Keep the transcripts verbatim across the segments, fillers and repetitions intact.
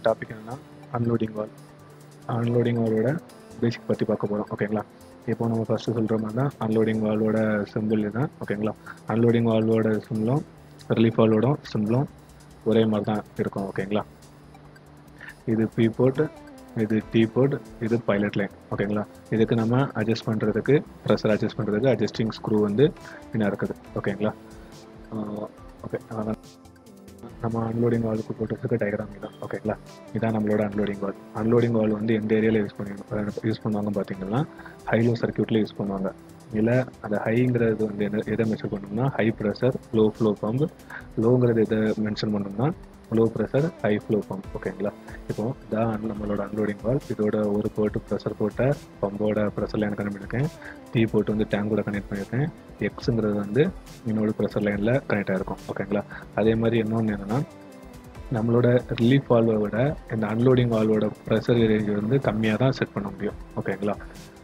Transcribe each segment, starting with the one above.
Topic என்னென்னா unloading வால். Unloading வாலோட பேசிக் பற்றி பார்க்க போகிறோம். ஓகேங்களா? இப்போ நம்ம ஃபஸ்ட்டு சொல்கிற மாதிரி தான் அன்லோடிங் வால்வோட சிம்பிள் இதுதான். ஓகேங்களா? அன்லோடிங் வால்வோட சிம்பிளும் ரிலீஃப் வால்வோட சிம்பிளும் ஒரே மாதிரி தான் இருக்கும். ஓகேங்களா? இது பி போர்ட், இது டி போர்ட், இது பைலட் லைன். ஓகேங்களா? இதுக்கு நம்ம அட்ஜஸ்ட் பண்ணுறதுக்கு ப்ரெஷர் அட்ஜஸ்ட் பண்ணுறதுக்கு அட்ஜஸ்டிங் ஸ்க்ரூ வந்து இன்னும் இருக்குது. ஓகேங்களா? ஓகே, நம்ம அன்லோடிங் வால்வுக்கு போட்டுறதுக்கு டயக்ராம் இதுதான். ஓகேங்களா? இதான் நம்மளோட அன்லோடிங் வால். அன்லோடிங் வால் வந்து எந்த ஏரியாவில் யூஸ் பண்ணி யூஸ் பண்ணுவாங்க பார்த்தீங்கன்னா ஹைலோ சர்க்யூட்டில் யூஸ் பண்ணுவாங்க. இல்லை அந்த ஹைங்கிறது வந்து எதை எதை மென்ஷன் பண்ணோம்னா high pressure low flow pump, லோங்கிறது எதை மென்ஷன் பண்ணோம்னா low pressure high flow pump. ஓகேங்களா? இப்போ இதான் நம்மளோட அன்லோடிங் வால். இதோட ஒரு போட்டு ப்ரெஷர் போட்ட பம்போட ப்ரெஷர் லைன் கனெக்ட் பண்ணியிருக்கேன். டி போட்டு வந்து டேங்கோட கனெக்ட் பண்ணியிருக்கேன். எக்ஸுங்கிறது வந்து இன்னொரு ப்ரெஷர் லைனில் கனெக்ட் ஆகிருக்கும். ஓகேங்களா? அதே மாதிரி இன்னொன்று என்னென்னா நம்மளோட ரிலீஃப் வால்வை விட இந்த அன்லோடிங் வால்வோட ப்ரெஷர் ரேஞ்ச் வந்து கம்மியாக தான் செட் பண்ண முடியும். ஓகேங்களா?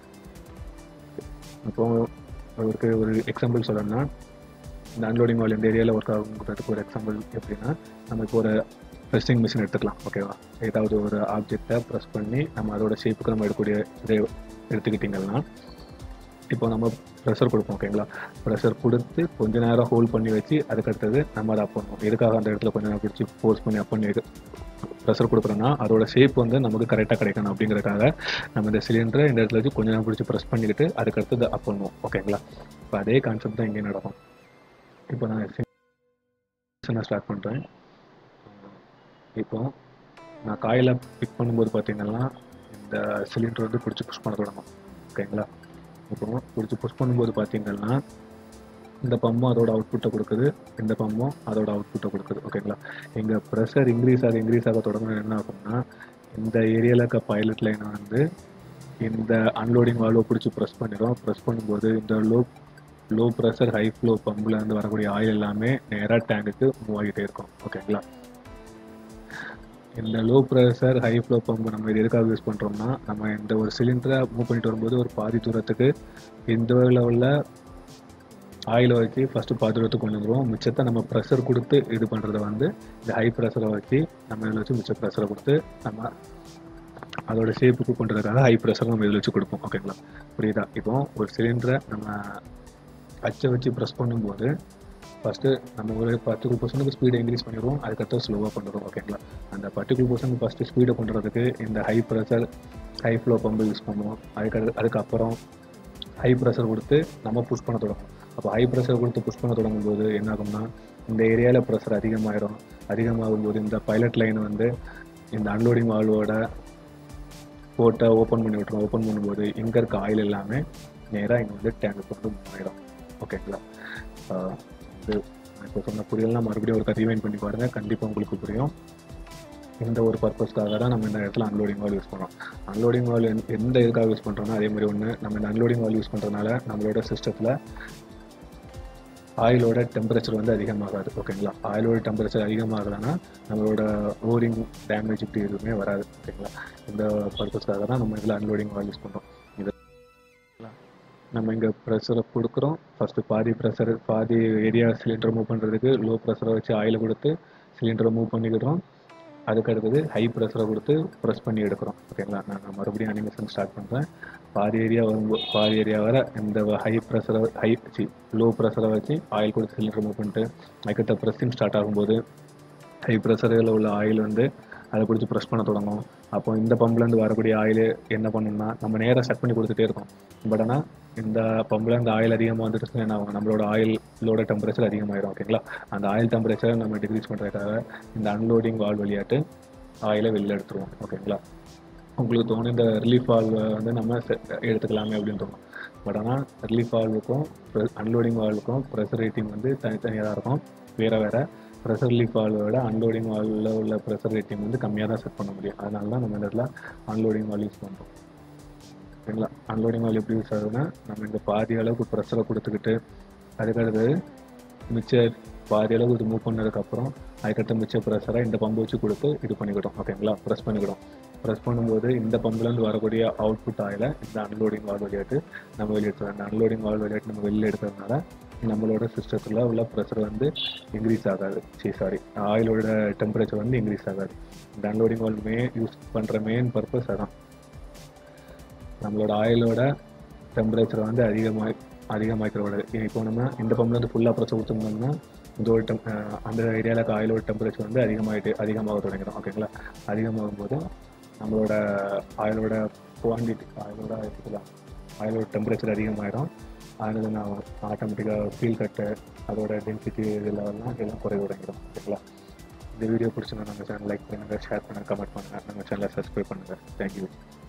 இப்போ அவருக்கு ஒரு எக்ஸாம்பிள் சொல்லணும்னா இந்த அன்லோடிங் வால் இந்த ஏரியாவில் ஒர்க் ஆகுங்கிறதுக்கு ஒரு எக்ஸாம்பிள் எப்படின்னா நம்ம இப்போ ஒரு ப்ரெஸ்ஸிங் மிஷின் எடுத்துக்கலாம். ஓகேவா? ஏதாவது ஒரு ஆப்ஜெக்டை ப்ரெஸ் பண்ணி நம்ம அதோட ஷேப்புக்கு நம்ம எடுக்கக்கூடிய இதை எடுத்துக்கிட்டிங்கன்னா இப்போ நம்ம ப்ரெஷர் கொடுப்போம். ஓகேங்களா? ப்ரெஷர் கொடுத்து கொஞ்ச நேரம் ஹோல்ட் பண்ணி வச்சு அதுக்கடுத்தது நம்ம அதை அப் பண்ணுவோம். எதுக்காக அந்த இடத்துல கொஞ்சம் நேரம் பிடிச்சி ஃபோர்ஸ் பண்ணி அப் பண்ணி ப்ரெஷர் கொடுக்குறோன்னா அதோட ஷேப் வந்து நமக்கு கரெக்டாக கிடைக்கணும் அப்படிங்கிறதுக்காக நம்ம இந்த சிலிண்டரை இந்த இடத்துல வச்சு கொஞ்சம் நேரம் பிடிச்சி ப்ரெஸ் பண்ணிக்கிட்டு அதுக்கடுத்தது அப் பண்ணுவோம். ஓகேங்களா? இப்போ அதே கான்செப்ட் தான் இங்கே நடக்கும். இப்போ நான் நான் ஸ்டார்ட் பண்ணுறேன். இப்போ நான் காயில் பிக் பண்ணும்போது பார்த்தீங்கன்னா இந்த சிலிண்டர் வந்து பிடிச்சி புஷ் பண்ண தொடங்கும். ஓகேங்களா? இப்போ பிடிச்சி புஷ் பண்ணும்போது பார்த்தீங்கன்னா இந்த பம்பும் அதோட அவுட்புட்டை கொடுக்குது, இந்த பம்பும் அதோட அவுட்புட்டை கொடுக்குது. ஓகேங்களா? எங்கள் ப்ரெஷர் இன்க்ரீஸ் ஆக இன்க்ரீஸ் ஆக தொடங்கணும் என்ன ஆகும்னா இந்த ஏரியாவில் இருக்க பைலட் லைனை வந்து இந்த அன்லோடிங் வால்வை பிடிச்சி ப்ரெஸ் பண்ணிடும். ப்ரெஸ் பண்ணும்போது இந்த low low pressure high flow பம்பில் இருந்து வரக்கூடிய ஆயில் எல்லாமே நேராக டேங்குக்கு மூவ் ஆகிட்டே இருக்கும். ஓகேங்களா? இந்த low pressure high flow pump நம்ம இது எதுக்காக யூஸ் பண்ணுறோம்னா நம்ம இந்த ஒரு சிலிண்டரை மூவ் பண்ணிட்டு வரும்போது ஒரு பாதி தூரத்துக்கு இந்த லெவலில் ஆயிலை வச்சு ஃபஸ்ட்டு பாதி தூரத்துக்கு கொண்டு வந்துடுவோம். மிச்சத்தை நம்ம ப்ரெஷர் கொடுத்து இது பண்ணுறத வந்து இந்த ஹை ப்ரெஷரை வச்சு நம்ம இதில் வச்சு மிச்ச ப்ரெஷரை கொடுத்து நம்ம அதோட ஷேப்புக்கு கொண்டுறதுக்காக ஹை ப்ரெஷர் நம்ம இதில் வச்சு கொடுப்போம். ஓகேங்களா? புரியுதா? இப்போ ஒரு சிலிண்டரை நம்ம அச்சை வச்சு ப்ரெஸ் பண்ணும்போது ஃபஸ்ட்டு நம்ம ஒரு பர்டிகுலர் பர்சனுக்கு ஸ்பீடை இன்க்ரீஸ் பண்ணிடுவோம், அதுக்கடுத்து ஸ்லோவாக பண்ணுறோம். ஓகேங்களா? அந்த பர்டிகுலர் பர்சனுக்கு ஃபஸ்ட்டு ஸ்பீடை பண்ணுறதுக்கு இந்த high pressure high flow pump use பண்ணுவோம். அதுக்கு அதுக்கப்புறம் ஹை ப்ரெஷர் கொடுத்து நம்ம புஷ் பண்ண தொடங்கும். அப்போ ஹை ப்ரெஷர் கொடுத்து புஷ் பண்ண தொடங்கும் போது என்ன ஆகும்னா இந்த ஏரியாவில் ப்ரெஷர் அதிகமாகிடும். அதிகமாகும் போது இந்த பைலட் லைன் வந்து இந்த அன்லோடிங் வால்வோட போட்டை ஓப்பன் பண்ணி விட்டுரும். ஓப்பன் பண்ணும்போது இங்கே இருக்க ஆயில் எல்லாமே நேராக இங்கே வந்து டேங்குக்கு வந்து மூவ் ஆகிடும். ஓகேங்களா? இது இப்போ சொன்ன புரியலாம் மறுபடியும் ஒரு ரீவைண்ட் பண்ணி பாருங்கள், கண்டிப்பாக உங்களுக்கு புரியும். இந்த ஒரு பர்பஸ்க்காக தான் நம்ம இந்த இடத்துல அன்லோடிங் வால் யூஸ் பண்ணுறோம். அன்லோடிங் வால் எந்த இதுக்காக யூஸ் பண்ணுறோம்னா அதே மாதிரி ஒன்று நம்ம இந்த அன்லோடிங் வால் யூஸ் பண்ணுறதுனால நம்மளோட சிஸ்டத்தில் ஆயிலோட டெம்பரேச்சர் வந்து அதிகமாகாது. ஓகேங்களா? ஆயிலோட டெம்பரேச்சர் அதிகமாகலைன்னா நம்மளோட ஓரிங் டேமேஜ் இப்படி எதுவுமே வராது. ஓகேங்களா? இந்த பர்பஸ்க்காக தான் நம்ம இதில் அன்லோடிங் வால் யூஸ் பண்ணுறோம். இது நம்ம இங்கே ப்ரெஷரை கொடுக்குறோம். ஃபஸ்ட்டு பாதி ப்ரெஷர் பாதி ஏரியா சிலிண்டரை மூவ் பண்ணுறதுக்கு லோ ப்ரெஷரை வச்சு ஆயிலை கொடுத்து சிலிண்டரை மூவ் பண்ணிக்கிடுறோம். அதுக்கு அடுத்தது ஹை ப்ரெஷரை கொடுத்து ப்ரெஸ் பண்ணி எடுக்கிறோம். ஓகேங்களா? நான் மறுபடியும் அனிமேஷன் ஸ்டார்ட் பண்ணுறேன். பாதி ஏரியா வரும்போது பாதி ஏரியா வர இந்த ஹை ப்ரெஷரை ஹை வச்சு லோ ப்ரெஷரை வச்சு ஆயில் கொடுத்து சிலிண்டர் மூவ் பண்ணிட்டு அதுக்கிட்ட ப்ரெஸ்ஸிங் ஸ்டார்ட் ஆகும்போது ஹை ப்ரெஷரில் உள்ள ஆயில் வந்து அதை பிடிச்சி ப்ரெஸ் பண்ண தொடங்கும். அப்போ இந்த பம்புலேருந்து வரக்கூடிய ஆயில் என்ன பண்ணணும்னா நம்ம நேராக செட் பண்ணி கொடுத்துட்டே இருக்கோம். பட் ஆனால் இந்த பம்பில் இந்த ஆயில் அதிகமாக வந்துட்டு என்ன ஆகும், நம்மளோட ஆயிலோட டெம்பரேச்சர் அதிகமாகிடும். ஓகேங்களா? அந்த ஆயில் டெம்பரேச்சரை நம்ம டிக்ரீஸ் பண்ணுறதுக்காக இந்த அன்லோடிங் வால்வ் வழியாட்டு ஆயிலை வெளியில் எடுத்துருவோம். ஓகேங்களா? உங்களுக்கு தோணும் இந்த ரிலீஃப் வால்வை வந்து நம்ம எடுத்துக்கலாமே அப்படின்னு தோணும். பட் ஆனால் ரிலீஃப் வால்வுக்கும் அன்லோடிங் வால்வுக்கும் ப்ரெஷர் ரேட்டிங் வந்து தனித்தனியாக தான் இருக்கும். வேறு வேறு ப்ரெஷர் ரிலீஃப் வால்வோட அன்லோடிங் வால்வில் உள்ள ப்ரெஷர் ரேட்டிங் வந்து கம்மியாக தான் செட் பண்ண முடியும். அதனால தான் நம்ம இந்த இடத்துல அன்லோடிங் வால் யூஸ் பண்ணுறோம். ஓகேங்களா? அன்லோடிங் வால் எப்படி யூஸ் ஆகுதுன்னா நம்ம இந்த பாதி அளவுக்கு ப்ரெஷரை கொடுத்துக்கிட்டு அதுக்கடுத்து மிச்ச பாதி அளவுக்கு இது மூவ் பண்ணதுக்கப்புறம் அதுக்கடுத்து மிச்ச ப்ரெஷரை இந்த பம்பு வச்சு கொடுத்து இது பண்ணிக்கிட்டோம். ஓகேங்களா? ப்ரெஸ் பண்ணிக்கிட்டோம். ப்ரெஸ் பண்ணும்போது இந்த பம்புலேருந்து வரக்கூடிய அவுட்புட் ஆயிலை இந்த அன்லோடிங் வால் வழியாட்டு நம்ம வெளியே எடுத்துருவோம். இந்த அன்லோடிங் வால் வழியாட்டு நம்ம வெளியில் எடுக்கிறதுனால நம்மளோட சிஸ்டத்தில் உள்ள ப்ரெஷர் வந்து இன்க்ரீஸ் ஆகாது. சரி சாரி ஆயிலோட டெம்பரேச்சர் வந்து இன்க்ரீஸ் ஆகாது. இந்த அன்லோடிங் வால்வ் மே யூஸ் பண்ணுற மெயின் பர்பஸ் அதான். நம்மளோட ஆயிலோட டெம்பரேச்சர் வந்து அதிகமாக அதிகமாகிக்கிற விடாது. இப்போ நம்ம இந்த பம்பில் வந்து ஃபுல்லாக ப்ரெஷர் ஊற்றிருந்தோம்னா இதோட டெம் அந்த ஏரியாவில் ஆயிலோட டெம்பரேச்சர் வந்து அதிகமாகிட்டு அதிகமாக தொடங்கிடும். ஓகேங்களா? அதிகமாகும் போது நம்மளோட ஆயிலோட குவான்டிட்டி ஆயிலோட எடுத்துக்கலாம் ஆயிலோட டெம்பரேச்சர் அதிகமாகிடும். அதில் நான் ஆட்டோமேட்டிக்காக ஃபீல் கட்டு அதோட டென்சிட்டி இதெல்லாம் எல்லாம் குறைய தொடங்கிடும். ஓகேங்களா? இந்த வீடியோ பிடிச்சிருந்தா நம்ம சேனல் லைக் பண்ணுங்கள், ஷேர் பண்ணுங்கள், கமெண்ட் பண்ணுங்கள், நம்ம சேனலை சப்ஸ்கிரைப் பண்ணுங்கள். தேங்க்யூ.